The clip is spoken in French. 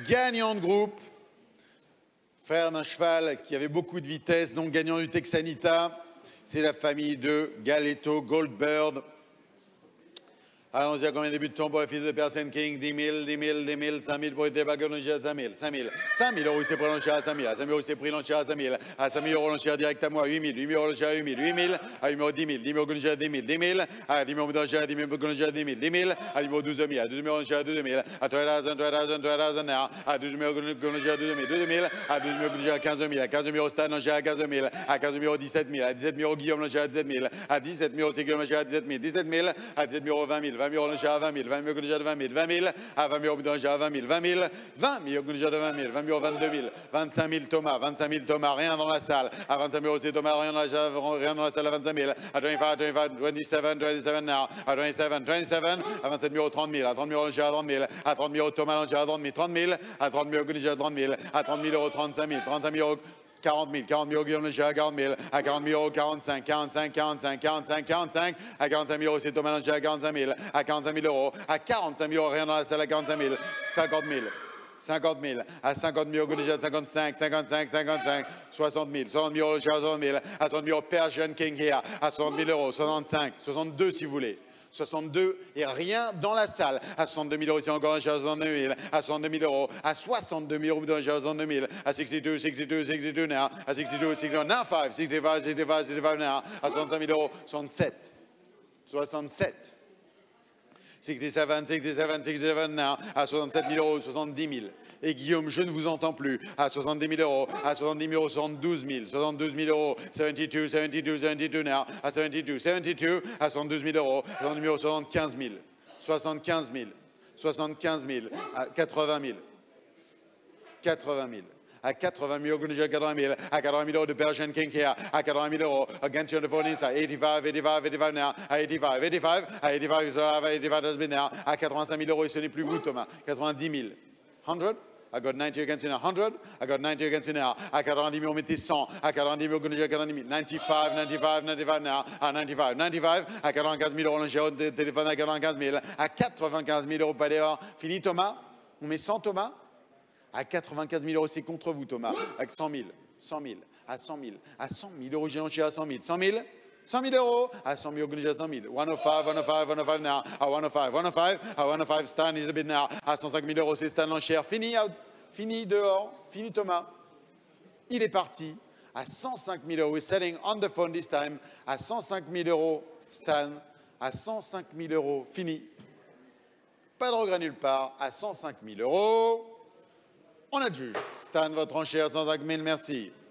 Gagnant de groupe, frère d'un cheval qui avait beaucoup de vitesse, donc gagnant du Texanita, c'est la famille de Galetto Goldbird. Allons-y, à combien de butons pour le fils de Persen King? 10 000, 10 000, 10 000, 5 000 pour Ete Bagonogé à 5 000, 5 000. 5 000 euros, il s'est pris l'enchère à 5 000. À 5 000 euros, il s'est pris l'enchère à 5 000. À 5 000 euros, l'enchère direct à moi, 8 000. 8 000 euros, l'enchère à 8 000. 8 000. À numéro 10 000. 10 000 euros, l'enchère à 10 000. 10 000. À 10 000 euros, l'enchère à 10 000. L'enchère à 10 000. 10 000. À numéro 12 000. À 12 000 euros, l'enchère à 12 000. À 12 000, 12 000, 12 000 now. À 12 000 euros, l'enchère à 12 000. 12 000. À 12 000 euros, l'enchère à 15 000. À 15 000 euros, Stan, l'enchère à 15 000. À 15 000 euros, 17 000. À 17 000 euros, Guillaume, l'enchère à 17 000. À 17 000 euros, c'est Guillaume, l'enchère à 17 000. 17 000. À 17 000 euros, 20 000. 20 000 euros, l'enchère à 20 000. 20 000 euros, l'enchère à 20 000. 20 000, à 20 000 euros, à 20 000, 20 000, 20 000 euros, déjà de 20 000, 20 000 euros, 22 000, 25 000 Thomas, 25 000 Thomas, rien dans la salle, à 25 000 euros c'est Thomas, rien dans la salle, à 25 000, à 25, 25, 27, 27 now, à 27, 27, à 27 000 euros, 30 000, à 30 000 euros, déjà à 30 000, à 30 000 euros Thomas, déjà à 30 000, 30 000, à 30 000 euros, déjà à 30 000, à 30 000 euros, 35 000, 35 000 euros, 40 000, 40 000 euros, Guillaume Léger à 40 000, à 40 000 euros, 45, 45, 45, 45, 45, à 45 000 euros, c'est Thomas Léger à 45 000, à 45 000 euros, à 45 000 euros, rien dans la salle, à 45 000, 50 000. 50 000, à 50 000 euros, déjà 55, 55, 55, 60 000, 60 000 euros, 60 000, à 60 000 euros, Persian King here, à 60 000 euros, 65, 62 si vous voulez. 62 et rien dans la salle. À 62 000 euros, c'est encore un chez 62 000. À 62 000 euros, à 62 000 euros, chez 62 000. À 62, 62, 62 now. À 62, 62, now 5, 65, 65, 65 now. À 65 000 euros, 67. 67. 67, 67, 67 now. À 67 000 euros, 70 000. Et Guillaume, je ne vous entends plus. À 70 000 euros, à 70 000 euros, 72 000. 72 000 euros, 72, 72, 72 now. À 72, 72, à 72 000 euros, 72 000 euros, 75 000. 75 000. 75 000. À 80 000. 80 000. À 80 000 euros, déjà 80 000, à 80 000 euros de Persian King here, à 80 000 euros, against you on the phone inside, 85, 85, 85 now, à 85, 85, à 85, 85 has been now, à 85 000 euros, et ce n'est plus vous, Thomas, 90 000, 100, I got 90 against you now, 100, I got 90 against you now, à 90 000, mettez 100, à 90 000, déjà 90 000, 95, 95, 95 now, à 95, 95, à 95 000 euros, le téléphone à 95 000, à 95 000 euros, pas d'erreur, fini Thomas, on met 100 Thomas. À 95 000 euros, c'est contre vous, Thomas. Avec 100 000, 100 000, à 100 000, à 100 000 euros, j'ai lancé à 100 000. 100 000, 100 000 euros, à 100 000 euros, j'ai à 100 000. 105, 105, 105 now. À 105, 105, à 105, Stan is a bit now. À 105 000 euros, c'est Stan l'enchère. Fini, out, fini dehors, fini Thomas. Il est parti. À 105 000 euros, we're selling on the phone this time. À 105 000 euros, Stan. À 105 000 euros, fini. Pas de regret nulle part. À 105 000 euros. On adjuge. Stan, votre enchère, 105 000, merci.